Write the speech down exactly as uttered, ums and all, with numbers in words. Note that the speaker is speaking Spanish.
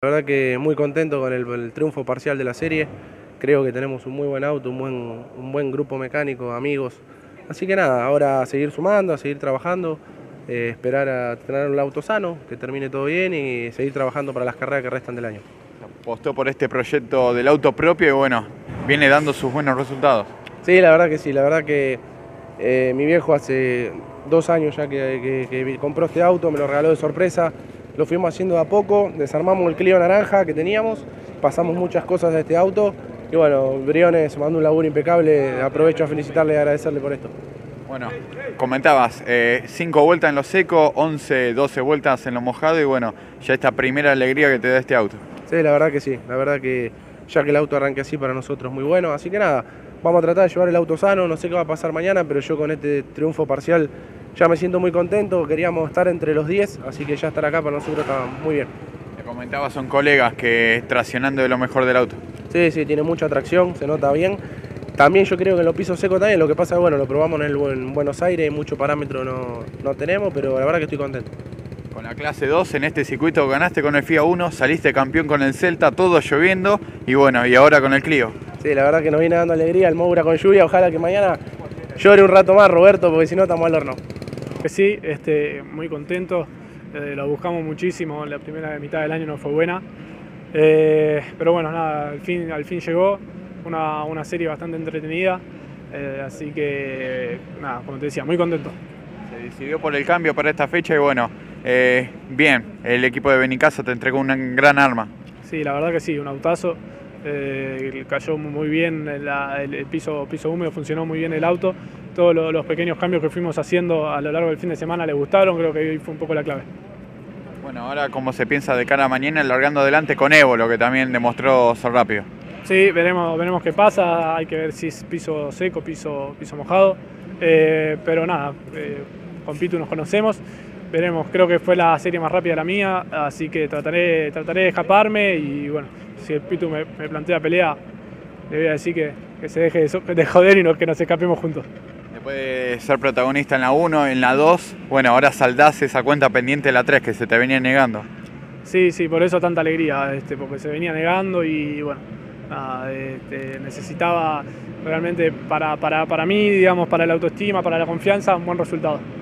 La verdad que muy contento con el, el triunfo parcial de la serie. Creo que tenemos un muy buen auto, un buen, un buen grupo mecánico, amigos. Así que nada, ahora a seguir sumando, a seguir trabajando, eh, esperar a tener el auto sano, que termine todo bien y seguir trabajando para las carreras que restan del año. Apostó por este proyecto del auto propio y bueno, viene dando sus buenos resultados. Sí, la verdad que sí, la verdad que eh, mi viejo hace dos años ya que, que, que compró este auto, me lo regaló de sorpresa. Lo fuimos haciendo de a poco, desarmamos el Clio naranja que teníamos, pasamos muchas cosas de este auto y bueno, Briones mandó un laburo impecable, aprovecho a felicitarle y agradecerle por esto. Bueno, comentabas, eh, cinco vueltas en lo seco, once, doce vueltas en lo mojado y bueno, ya esta primera alegría que te da este auto. Sí, la verdad que sí, la verdad que ya que el auto arranque así para nosotros es muy bueno, así que nada, vamos a tratar de llevar el auto sano, no sé qué va a pasar mañana, pero yo con este triunfo parcial ya me siento muy contento, queríamos estar entre los diez, así que ya estar acá para nosotros está muy bien. Te comentaba, son colegas que traccionando de lo mejor del auto. Sí, sí, tiene mucha tracción, se nota bien. También yo creo que en los pisos secos también, lo que pasa es que bueno, lo probamos en, el, en Buenos Aires, mucho parámetro no, no tenemos, pero la verdad que estoy contento. Con la clase dos en este circuito ganaste con el FIA uno, saliste campeón con el Celta, todo lloviendo y bueno, y ahora con el Clio. Sí, la verdad que nos viene dando alegría el Moura con lluvia, ojalá que mañana llore un rato más, Roberto, porque si no estamos al horno. Que sí, este, muy contento, eh, lo buscamos muchísimo, la primera mitad del año no fue buena, eh, pero bueno, nada, al fin, al fin llegó, una, una serie bastante entretenida, eh, así que nada, como te decía, muy contento. Se decidió por el cambio para esta fecha y bueno, eh, bien, el equipo de Benicasa te entregó una gran arma. Sí, la verdad que sí, un autazo, eh, cayó muy bien, la, el, el piso, piso húmedo, funcionó muy bien el auto. Todos los, los pequeños cambios que fuimos haciendo a lo largo del fin de semana le gustaron, creo que ahí fue un poco la clave. Bueno, ahora cómo se piensa de cara a mañana, largando adelante con Evo, lo que también demostró ser rápido. Sí, veremos, veremos qué pasa, hay que ver si es piso seco, piso, piso mojado, eh, pero nada, eh, con Pitu nos conocemos, veremos, creo que fue la serie más rápida la mía, así que trataré, trataré de escaparme y bueno, si el Pitu me, me plantea pelea, le voy a decir que, que se deje de, de joder y no, que nos escapemos juntos. Después de ser protagonista en la uno, en la dos, bueno, ahora saldás esa cuenta pendiente de la tres que se te venía negando. Sí, sí, por eso tanta alegría, este, porque se venía negando y bueno, nada, este, necesitaba realmente para, para, para mí, digamos, para la autoestima, para la confianza, un buen resultado.